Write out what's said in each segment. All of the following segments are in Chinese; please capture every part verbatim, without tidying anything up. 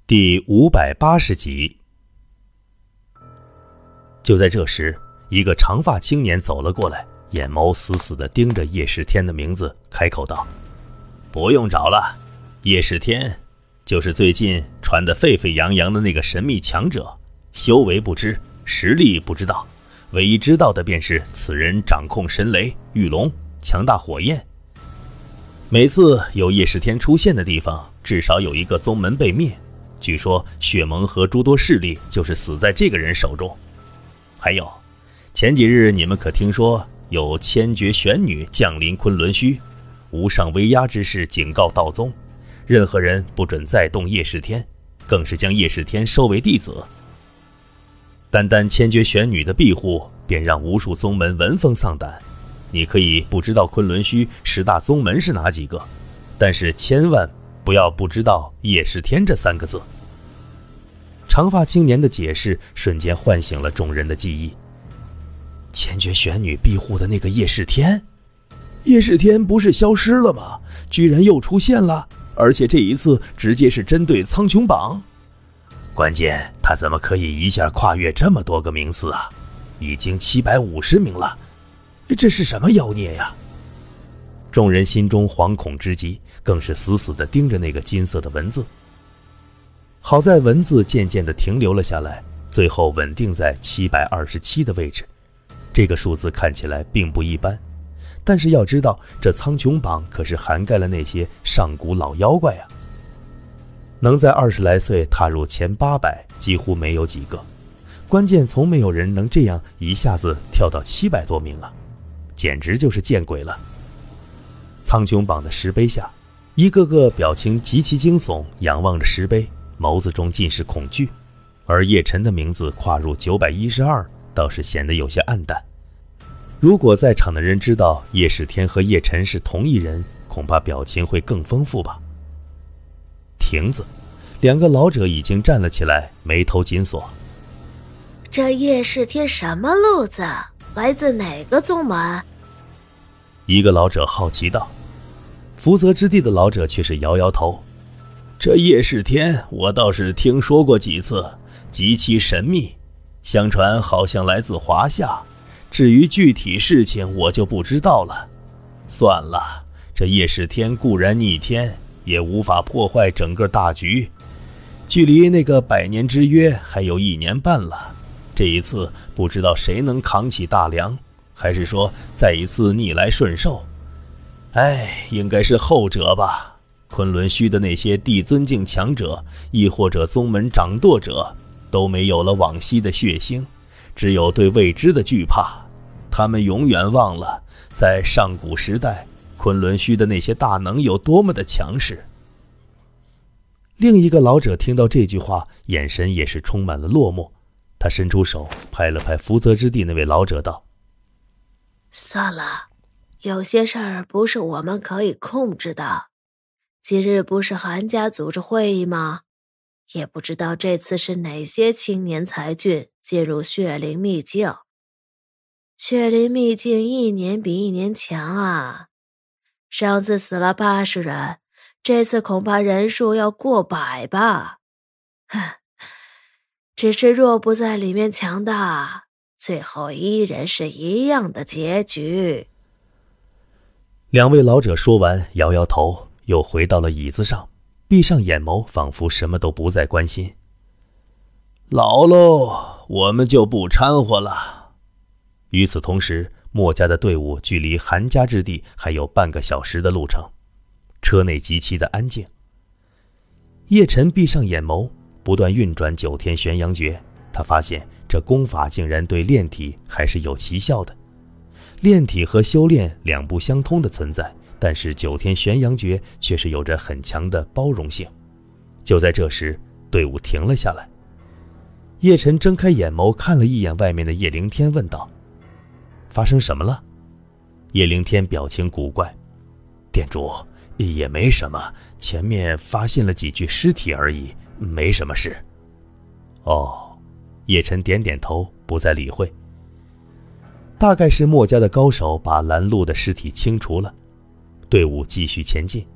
第五百八十集。就在这时，一个长发青年走了过来，眼眸死死地盯着叶世天的名字，开口道：不用找了，叶世天就是最近传得沸沸扬扬的那个神秘强者，修为不知，实力不知道，唯一知道的便是此人掌控神雷、玉龙、强大火焰。每次有叶世天出现的地方，至少有一个宗门被灭，据说血盟和诸多势力就是死在这个人手中。还有，前几日你们可听说有千绝玄女降临昆仑虚，无上威压之势，警告道宗，任何人不准再动叶世天，更是将叶世天收为弟子。单单千绝玄女的庇护，便让无数宗门闻风丧胆。你可以不知道昆仑虚十大宗门是哪几个，但是千万不要不知道叶世天这三个字。长发青年的解释瞬间唤醒了众人的记忆。千绝玄女庇护的那个叶世天，叶世天不是消失了吗？居然又出现了，而且这一次直接是针对苍穹榜。关键他怎么可以一下跨越这么多个名次啊？已经七百五十名了，这是什么妖孽呀？众人心中惶恐之极，更是死死地盯着那个金色的文字。好在文字渐渐地停留了下来，最后稳定在七百二十七的位置。这个数字看起来并不一般，但是要知道，这苍穹榜可是涵盖了那些上古老妖怪啊。能在二十来岁踏入前八百，几乎没有几个。关键从没有人能这样一下子跳到七百多名啊，简直就是见鬼了。苍穹榜的石碑下，一个个表情极其惊悚，仰望着石碑，眸子中尽是恐惧。而叶晨的名字跨入九百一十二，倒是显得有些暗淡。如果在场的人知道叶世天和叶晨是同一人，恐怕表情会更丰富吧。亭子，两个老者已经站了起来，眉头紧锁。 这叶世天什么路子？来自哪个宗门？ 一个老者好奇道。福泽之地的老者却是摇摇头。这叶世天我倒是听说过几次，极其神秘，相传好像来自华夏，至于具体事情我就不知道了。算了，这叶世天固然逆天，也无法破坏整个大局。距离那个百年之约还有一年半了，这一次不知道谁能扛起大梁，还是说再一次逆来顺受。哎，应该是后者吧。昆仑虚的那些帝尊境强者，亦或者宗门掌舵者，都没有了往昔的血腥，只有对未知的惧怕。他们永远忘了，在上古时代，昆仑虚的那些大能有多么的强势。另一个老者听到这句话，眼神也是充满了落寞。他伸出手拍了拍福泽之地那位老者道： 算了，有些事儿不是我们可以控制的。今日不是韩家组织会议吗？也不知道这次是哪些青年才俊进入血灵秘境。血灵秘境一年比一年强啊！上次死了八十人，这次恐怕人数要过百吧。哼，只是若不在里面强大，最后依然是一样的结局。 两位老者说完，摇摇头，又回到了椅子上，闭上眼眸，仿佛什么都不再关心。老喽，我们就不掺和了。与此同时，墨家的队伍距离韩家之地还有半个小时的路程，车内极其的安静。叶晨闭上眼眸，不断运转九天玄阳诀，他发现这功法竟然对炼体还是有奇效的。炼体和修炼两不相通的存在，但是九天玄阳诀却是有着很强的包容性。就在这时，队伍停了下来。叶晨睁开眼眸，看了一眼外面的叶灵天，问道：发生什么了？叶灵天表情古怪：店主，也没什么，前面发现了几具尸体而已，没什么事。哦，叶晨点点头，不再理会。大概是墨家的高手把拦路的尸体清除了，队伍继续前进。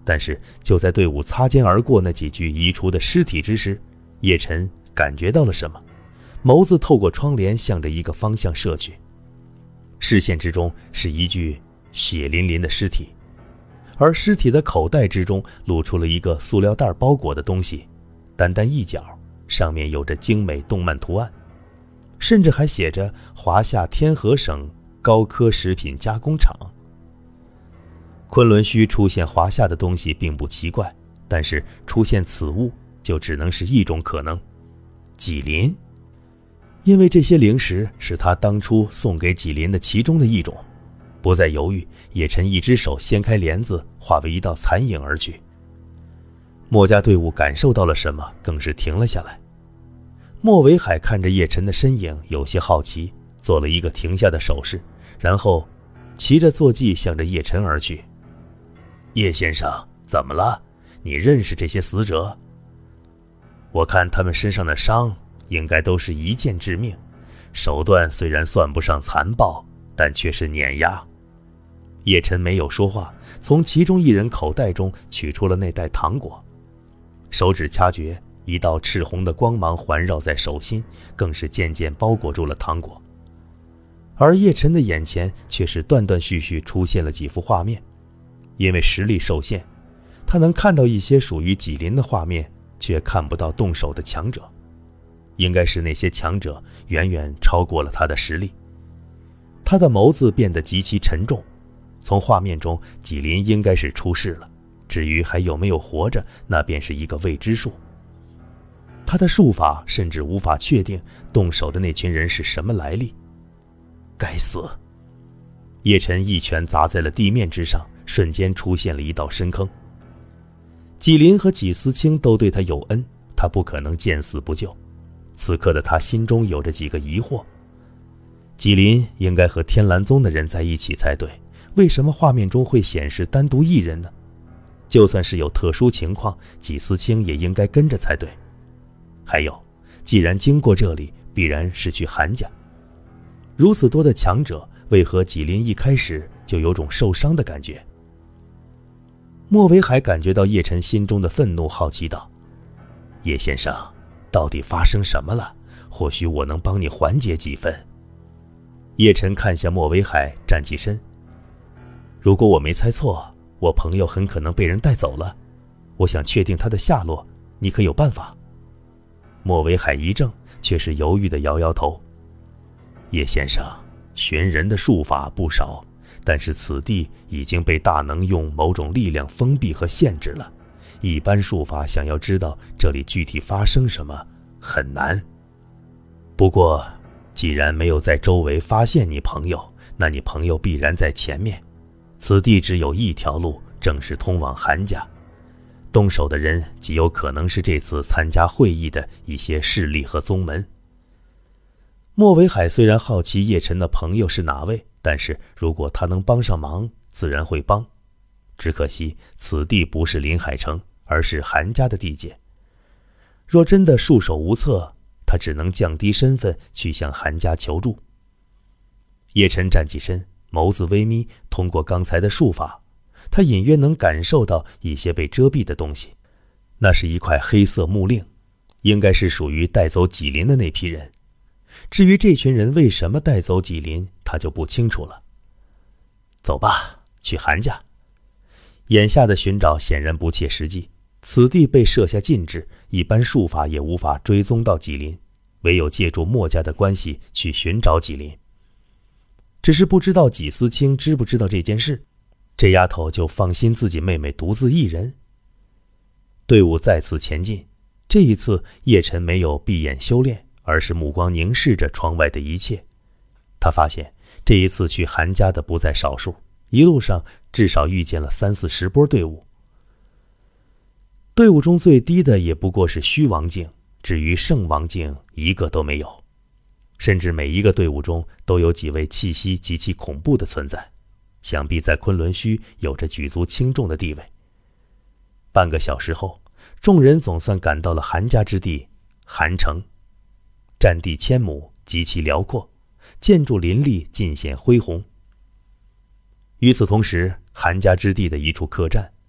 但是就在队伍擦肩而过那几具移除的尸体之时，叶晨感觉到了什么，眸子透过窗帘向着一个方向射去。视线之中是一具血淋淋的尸体，而尸体的口袋之中露出了一个塑料袋包裹的东西，单单一角，上面有着精美动漫图案，甚至还写着华夏天河省高科食品加工厂。昆仑虚出现华夏的东西并不奇怪，但是出现此物就只能是一种可能，纪林。因为这些零食是他当初送给纪林的其中的一种。不再犹豫，叶晨一只手掀开帘子，化为一道残影而去。墨家队伍感受到了什么，更是停了下来。莫维海看着叶晨的身影，有些好奇，做了一个停下的手势，然后骑着坐骑向着叶晨而去。叶先生，怎么了？你认识这些死者？我看他们身上的伤应该都是一剑致命，手段虽然算不上残暴，但却是碾压。叶晨没有说话，从其中一人口袋中取出了那袋糖果，手指掐诀，一道赤红的光芒环绕在手心，更是渐渐包裹住了糖果。而叶晨的眼前却是断断续续出现了几幅画面，因为实力受限，他能看到一些属于纪林的画面，却看不到动手的强者。应该是那些强者远远超过了他的实力。他的眸子变得极其沉重，从画面中纪林应该是出事了，至于还有没有活着，那便是一个未知数。他的术法甚至无法确定动手的那群人是什么来历。该死！叶晨一拳砸在了地面之上，瞬间出现了一道深坑。纪林和纪思清都对他有恩，他不可能见死不救。此刻的他心中有着几个疑惑，纪林应该和天蓝宗的人在一起才对，为什么画面中会显示单独一人呢？就算是有特殊情况，纪思清也应该跟着才对。还有，既然经过这里，必然是去韩家。如此多的强者，为何纪林一开始就有种受伤的感觉？莫维海感觉到叶晨心中的愤怒，好奇道：叶先生，到底发生什么了？或许我能帮你缓解几分。叶晨看向莫维海，站起身。如果我没猜错，我朋友很可能被人带走了，我想确定他的下落，你可有办法？莫维海一怔，却是犹豫地摇摇头。叶先生，寻人的术法不少，但是此地已经被大能用某种力量封闭和限制了，一般术法想要知道这里具体发生什么很难。不过既然没有在周围发现你朋友，那你朋友必然在前面。此地只有一条路，正是通往韩家。动手的人极有可能是这次参加会议的一些势力和宗门。莫维海虽然好奇叶晨的朋友是哪位，但是如果他能帮上忙，自然会帮。只可惜此地不是临海城，而是韩家的地界。若真的束手无策，他只能降低身份去向韩家求助。叶晨站起身，眸子微眯，通过刚才的术法，他隐约能感受到一些被遮蔽的东西。那是一块黑色木令，应该是属于带走纪林的那批人。至于这群人为什么带走纪林，他就不清楚了。走吧，去韩家。眼下的寻找显然不切实际，此地被设下禁制，一般术法也无法追踪到纪林，唯有借助墨家的关系去寻找纪林。只是不知道纪思清知不知道这件事，这丫头就放心自己妹妹独自一人。队伍再次前进，这一次叶晨没有闭眼修炼，而是目光凝视着窗外的一切。他发现这一次去韩家的不在少数，一路上至少遇见了三四十波队伍。队伍中最低的也不过是虚王境，至于圣王境一个都没有。甚至每一个队伍中都有几位气息极其恐怖的存在，想必在昆仑虚有着举足轻重的地位。半个小时后，众人总算赶到了韩家之地韩城。占地千亩，极其辽阔，建筑林立，尽显恢宏。与此同时，韩家之地的一处客栈，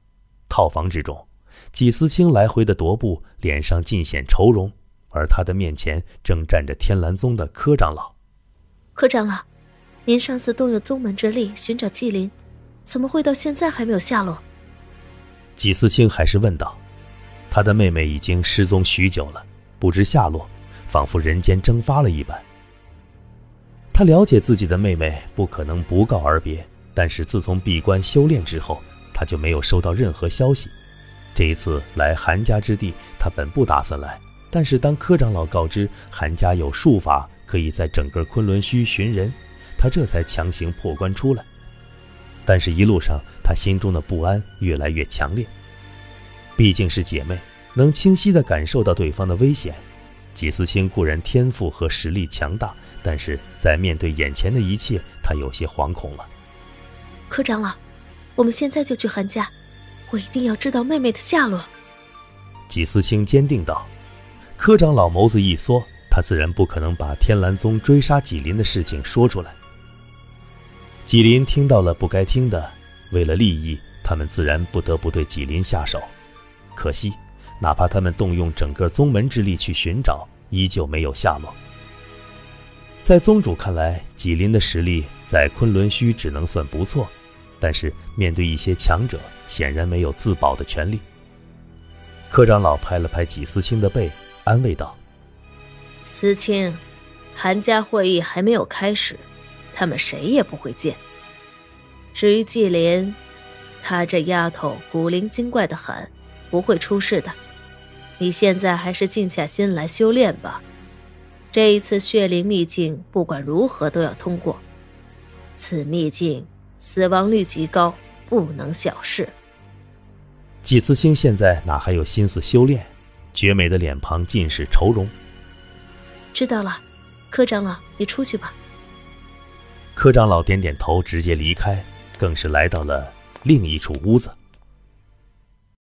套房之中，纪思清来回的踱步，脸上尽显愁容，而他的面前正站着天蓝宗的柯长老。 柯长老，您上次动用宗门之力寻找纪灵，怎么会到现在还没有下落？ 纪思清还是问道。他的妹妹已经失踪许久了，不知下落，仿佛人间蒸发了一般。他了解自己的妹妹不可能不告而别，但是自从闭关修炼之后，他就没有收到任何消息。这一次来韩家之地，他本不打算来，但是当柯长老告知韩家有术法可以在整个昆仑虚寻人，他这才强行破关出来。但是一路上他心中的不安越来越强烈，毕竟是姐妹，能清晰地感受到对方的危险。纪思清固然天赋和实力强大，但是在面对眼前的一切，他有些惶恐了。 柯长老，我们现在就去韩家，我一定要知道妹妹的下落。 纪思清坚定道。柯长老眸子一缩，他自然不可能把天蓝宗追杀纪灵的事情说出来。纪灵听到了不该听的，为了利益，他们自然不得不对纪灵下手。可惜哪怕他们动用整个宗门之力去寻找，依旧没有下落。在宗主看来，纪灵的实力在昆仑虚只能算不错，但是面对一些强者，显然没有自保的权利。柯长老拍了拍纪思清的背，安慰道： 思清，韩家会议还没有开始，他们谁也不会见。至于纪灵，她这丫头古灵精怪的很，不会出事的。你现在还是静下心来修炼吧。这一次血灵秘境不管如何都要通过，此秘境死亡率极高，不能小视。 纪思清现在哪还有心思修炼，绝美的脸庞尽是愁容。 知道了，柯长老，你出去吧。 柯长老点点头，直接离开，更是来到了另一处屋子。